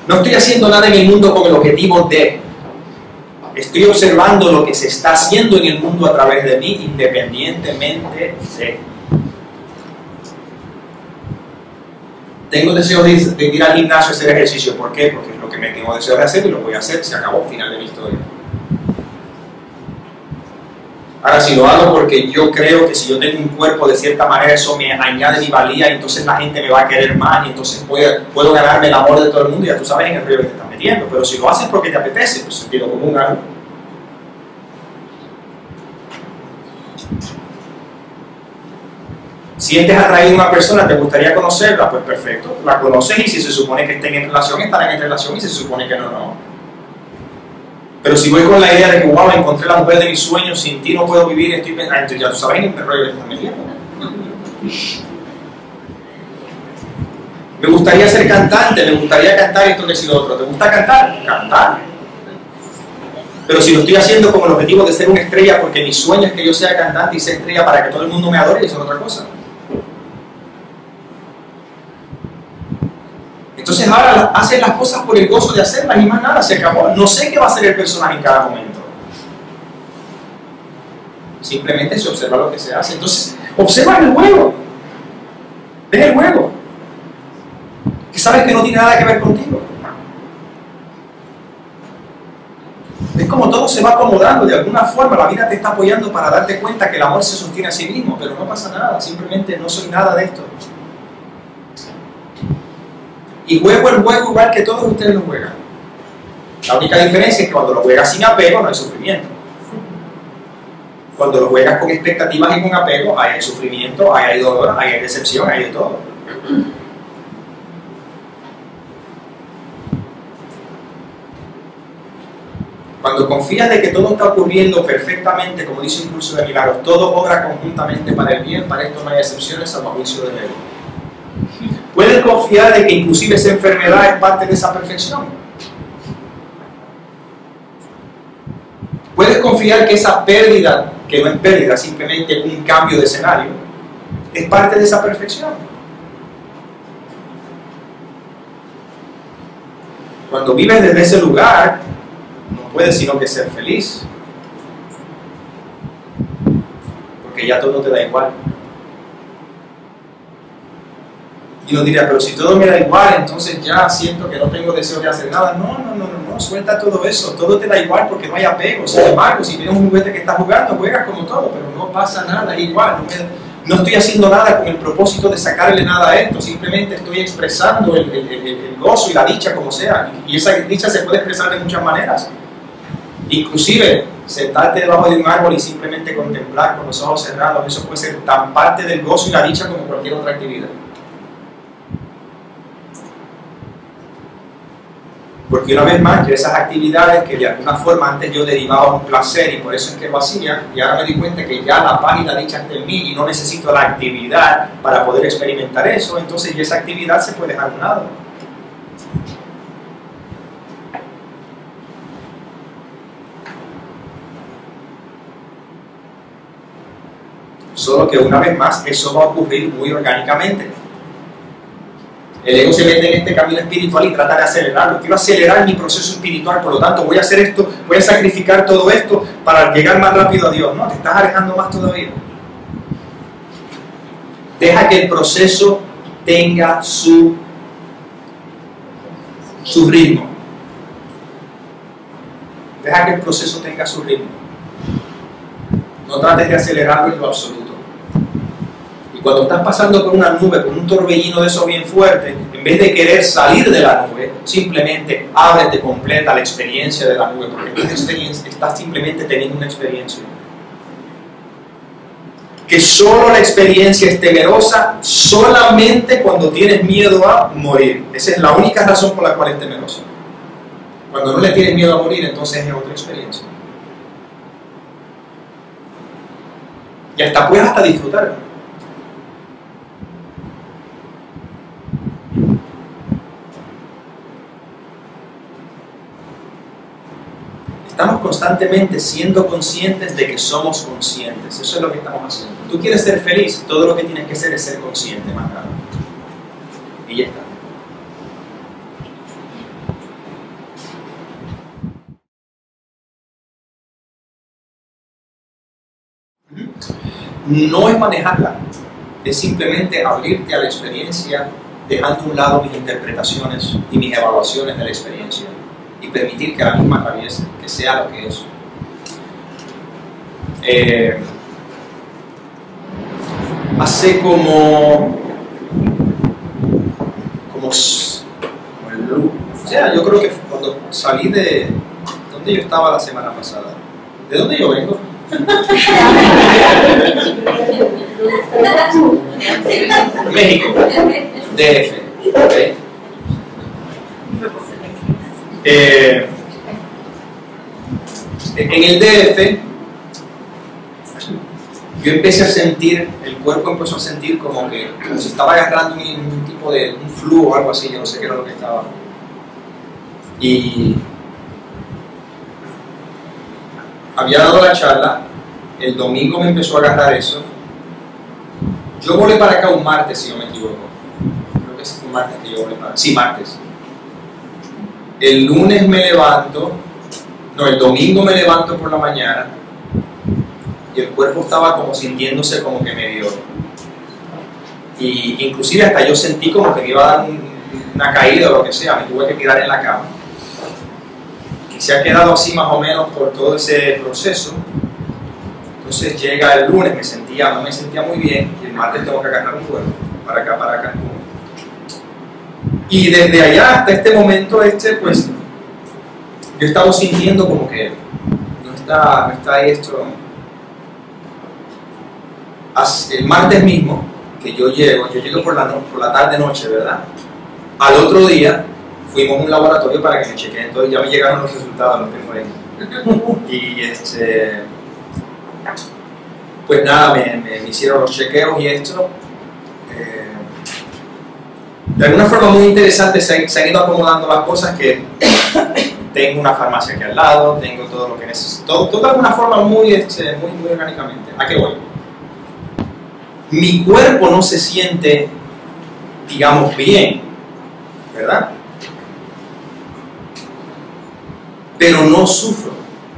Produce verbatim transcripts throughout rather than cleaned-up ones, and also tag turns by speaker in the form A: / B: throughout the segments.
A: No estoy haciendo nada en el mundo con el objetivo de. Estoy observando lo que se está haciendo en el mundo a través de mí, independientemente de. Tengo deseos de, de ir al gimnasio a hacer ejercicio. ¿Por qué? Porque es lo que me tengo deseo de hacer y lo voy a hacer. Se acabó, final de mi historia. Ahora, si lo hago porque yo creo que si yo tengo un cuerpo de cierta manera, eso me añade mi valía y entonces la gente me va a querer más y entonces puedo, puedo ganarme el amor de todo el mundo, ya tú sabes en el río que te estás metiendo. Pero si lo haces porque te apetece, pues sentido común algo. Sientes atraído a una persona, te gustaría conocerla, pues perfecto, la conoces y si se supone que estén en relación, estarán en relación y si se supone que no, no. Pero si voy con la idea de que, wow, encontré la mujer de mis sueños, sin ti no puedo vivir, estoy pensando, entonces ya tú sabes en el rollo que te estás metiendo. Me gustaría ser cantante, me gustaría cantar esto que si lo otro. ¿Te gusta cantar? Cantar. Pero si lo estoy haciendo con el objetivo de ser una estrella, porque mi sueño es que yo sea cantante y sea estrella para que todo el mundo me adore, eso es otra cosa. Entonces ahora hacen las cosas por el gozo de hacerlas y más nada, se acabó. No sé qué va a ser el personaje en cada momento. Simplemente se observa lo que se hace. Entonces, observa el juego. Ves el juego. Que sabes que no tiene nada que ver contigo. Es como todo se va acomodando, de alguna forma la vida te está apoyando para darte cuenta que el amor se sostiene a sí mismo, pero no pasa nada, simplemente no soy nada de esto. Y juego el juego igual que todos ustedes lo juegan. La única diferencia es que cuando lo juegas sin apego no hay sufrimiento. Cuando lo juegas con expectativas y con apego, hay sufrimiento, hay dolor, hay decepción, hay de todo. Cuando confías de que todo está ocurriendo perfectamente, como dice un curso de milagros, todo obra conjuntamente para el bien, para esto no hay excepciones salvo juicio del ego. Puedes confiar de que inclusive esa enfermedad es parte de esa perfección. Puedes confiar que esa pérdida, que no es pérdida, simplemente un cambio de escenario, es parte de esa perfección. Cuando vives desde ese lugar, no puedes sino que ser feliz. Porque ya todo te da igual. Y uno diría, pero si todo me da igual, entonces ya siento que no tengo deseo de hacer nada. No, no, no, no, no, suelta todo eso. Todo te da igual porque no hay apego. Sin embargo, si tienes un juguete que estás jugando, juegas como todo, pero no pasa nada, es igual. No, me, no estoy haciendo nada con el propósito de sacarle nada a esto. Simplemente estoy expresando el, el, el, el gozo y la dicha como sea. Y esa dicha se puede expresar de muchas maneras. Inclusive, sentarte debajo de un árbol y simplemente contemplar con los ojos cerrados, eso puede ser tan parte del gozo y la dicha como cualquier otra actividad. Porque una vez más, yo esas actividades que de alguna forma antes yo derivaba un placer y por eso es que lo hacía, y ahora me di cuenta que ya la paz y la dicha está en mí y no necesito la actividad para poder experimentar eso, entonces ya esa actividad se puede dejar a un lado. Solo que una vez más, eso va a ocurrir muy orgánicamente. El ego se mete en este camino espiritual y trata de acelerarlo. Quiero acelerar mi proceso espiritual, por lo tanto voy a hacer esto, voy a sacrificar todo esto para llegar más rápido a Dios. No, te estás alejando más todavía. Deja que el proceso tenga su, su ritmo. Deja que el proceso tenga su ritmo. No trates de acelerarlo en lo absoluto. Y cuando estás pasando por una nube, con un torbellino de eso bien fuerte, en vez de querer salir de la nube, simplemente ábrete completa la experiencia de la nube, porque estás, estás simplemente teniendo una experiencia. Que solo la experiencia es temerosa solamente cuando tienes miedo a morir. Esa es la única razón por la cual es temerosa. Cuando no le tienes miedo a morir, entonces es otra experiencia. Y hasta puedes hasta disfrutarla. Estamos constantemente siendo conscientes de que somos conscientes. Eso es lo que estamos haciendo. Tú quieres ser feliz, todo lo que tienes que hacer es ser consciente, más nada. Y ya está. no es manejarla, es simplemente abrirte a la experiencia, dejando a un lado mis interpretaciones y mis evaluaciones de la experiencia y permitir que la misma atraviese, que sea lo que es. Eh, hace como como, como el, o sea, yo creo que cuando salí de ¿dónde yo estaba la semana pasada? ¿De dónde yo vengo? México, D F. Okay. Eh, en el D F yo empecé a sentir, el cuerpo empezó a sentir como que como si estaba agarrando un, un tipo de un flujo o algo así, yo no sé qué era lo que estaba. Y había dado la charla, el domingo me empezó a agarrar eso. Yo volé para acá un martes, si no me equivoco. Creo que fue un martes que yo volé para acá. Sí, martes. El lunes me levanto, no, el domingo me levanto por la mañana y el cuerpo estaba como sintiéndose como que medio. Y inclusive hasta yo sentí como que me iba a dar un, una caída o lo que sea, me tuve que tirar en la cama. Y se ha quedado así más o menos por todo ese proceso. Entonces llega el lunes, me sentía, no me sentía muy bien, y el martes tengo que agarrar un vuelo para acá, para Cancún. Y desde allá hasta este momento, este, pues, yo he estado sintiendo como que no está, no está ahí esto. El martes mismo, que yo llego, yo llego por la, no, por la tarde-noche, ¿verdad? Al otro día, fuimos a un laboratorio para que me chequeen, entonces ya me llegaron los resultados, los tengo ahí. Y este... pues nada, me, me, me hicieron los chequeos y esto. Eh, de alguna forma muy interesante se, se han ido acomodando las cosas, que tengo una farmacia aquí al lado, tengo todo lo que necesito, todo, todo de alguna forma muy, este, muy, muy orgánicamente. ¿A qué voy? Mi cuerpo no se siente, digamos, bien, ¿verdad? Pero no sufro.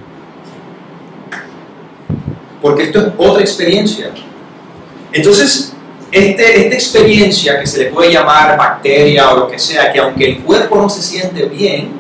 A: Porque esto es otra experiencia. Entonces, este, esta experiencia que se le puede llamar bacteria o lo que sea, que aunque el cuerpo no se siente bien,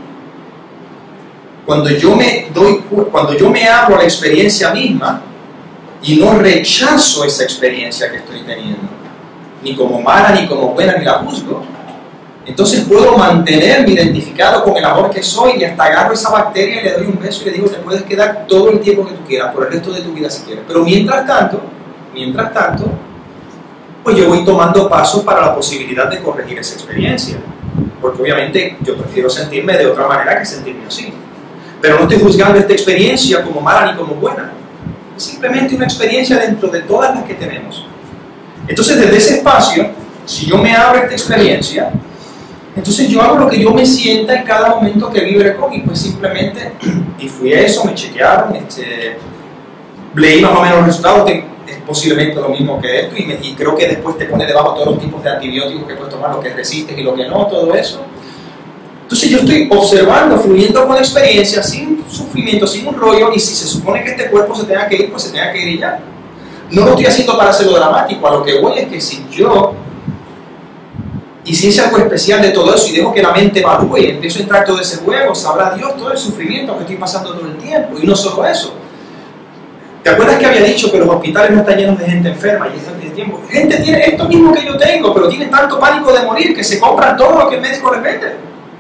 A: cuando yo me doy, cuando yo me abro a la experiencia misma y no rechazo esa experiencia que estoy teniendo, ni como mala, ni como buena, ni la juzgo, entonces puedo mantenerme identificado con el amor que soy y hasta agarro esa bacteria y le doy un beso y le digo, te puedes quedar todo el tiempo que tú quieras, por el resto de tu vida si quieres. Pero mientras tanto, mientras tanto, pues yo voy tomando pasos para la posibilidad de corregir esa experiencia. Porque obviamente yo prefiero sentirme de otra manera que sentirme así. Pero no estoy juzgando esta experiencia como mala ni como buena. Es simplemente una experiencia dentro de todas las que tenemos. Entonces desde ese espacio, si yo me abro a esta experiencia, entonces yo hago lo que yo me sienta en cada momento que vibre con, y pues simplemente, y fui a eso, me chequearon, este, leí más o menos los resultados, que es posiblemente lo mismo que esto, y, me, y creo que después te pone debajo todos los tipos de antibióticos que puedes tomar, lo que resistes y lo que no, todo eso. Entonces yo estoy observando, fluyendo con la experiencia, sin sufrimiento, sin un rollo, y si se supone que este cuerpo se tenga que ir, pues se tenga que ir y ya. No lo estoy haciendo para hacerlo dramático, a lo que voy es que si yo hiciese algo especial de todo eso y dejo que la mente evalúe y empiezo a entrar todo ese juego, sabrá Dios todo el sufrimiento que estoy pasando todo el tiempo. Y no solo eso. ¿Te acuerdas que había dicho que los hospitales no están llenos de gente enferma? Y es de tiempo. Gente tiene esto mismo que yo tengo, pero tiene tanto pánico de morir que se compran todo lo que el médico les vende.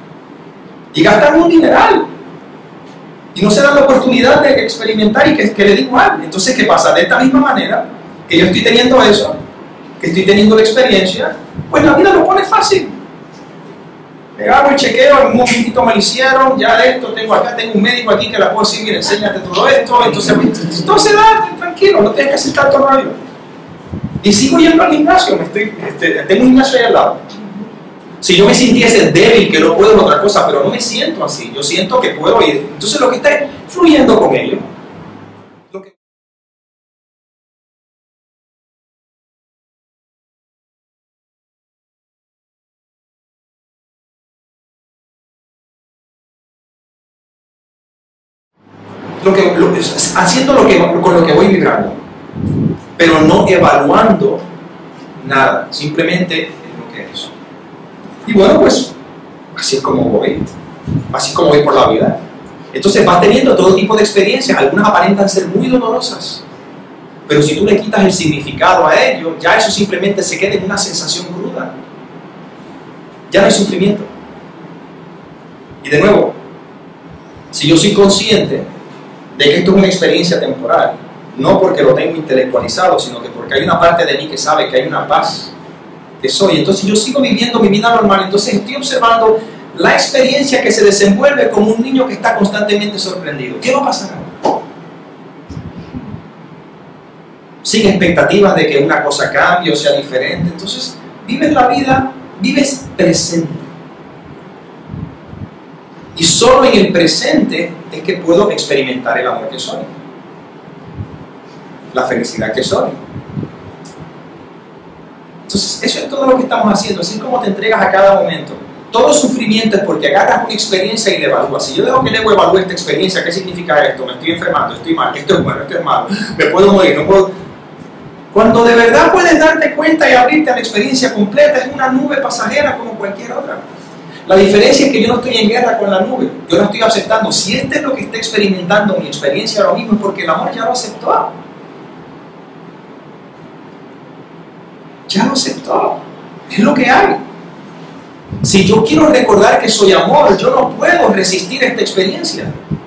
A: Y gastan un dineral. Y no se dan la oportunidad de experimentar y que, que le digo algo. Entonces, ¿qué pasa? De esta misma manera, que yo estoy teniendo eso, que estoy teniendo la experiencia, pues la vida lo pone fácil. Me hago el chequeo, en un momentito me lo hicieron, ya de esto tengo acá, tengo un médico aquí que la puedo decir, mira, enséñate todo esto, entonces, entonces da, tranquilo, no tienes que hacer tanto rollo. Y sigo yendo al gimnasio, me estoy, este, tengo un gimnasio ahí al lado. Si yo me sintiese débil, que no puedo en otra cosa, pero no me siento así, yo siento que puedo ir. Entonces lo que está fluyendo con ello, lo que Lo que, lo, haciendo lo que, con lo que voy vibrando. pero no evaluando nada, simplemente es lo que es. Y bueno, pues así es como voy, así es como voy por la vida. Entonces vas teniendo todo tipo de experiencias, algunas aparentan ser muy dolorosas, pero si tú le quitas el significado a ello, ya eso simplemente se queda en una sensación cruda. Ya no hay sufrimiento. Y de nuevo, si yo soy consciente de que esto es una experiencia temporal, no porque lo tengo intelectualizado, sino que porque hay una parte de mí que sabe que hay una paz que soy, entonces yo sigo viviendo mi vida normal, entonces estoy observando la experiencia que se desenvuelve como un niño que está constantemente sorprendido. ¿Qué va a pasar ahora? Sin expectativas de que una cosa cambie o sea diferente. Entonces vives la vida, vives presente. Y solo en el presente es que puedo experimentar el amor que soy, la felicidad que soy. Entonces eso es todo lo que estamos haciendo, así es como te entregas a cada momento. Todo sufrimiento es porque agarras una experiencia y la evalúas. Si yo dejo que el ego evalúe esta experiencia, ¿qué significa esto? Me estoy enfermando, estoy mal, esto es bueno, esto es malo, me puedo morir, no puedo... Cuando de verdad puedes darte cuenta y abrirte a la experiencia completa, es una nube pasajera como cualquier otra. La diferencia es que yo no estoy en guerra con la nube, yo la estoy aceptando. Si este es lo que está experimentando mi experiencia ahora mismo, es porque el amor ya lo aceptó. Ya lo aceptó. Es lo que hay. Si yo quiero recordar que soy amor, yo no puedo resistir esta experiencia.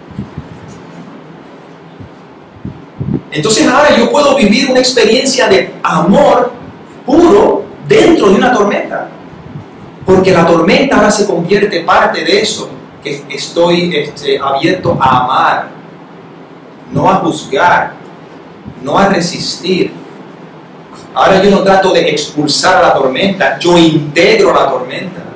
A: Entonces ahora yo puedo vivir una experiencia de amor puro dentro de una tormenta. Porque la tormenta ahora se convierte parte de eso que estoy este, abierto a amar, no a juzgar, no a resistir. Ahora yo no trato de expulsar a la tormenta, yo integro la tormenta.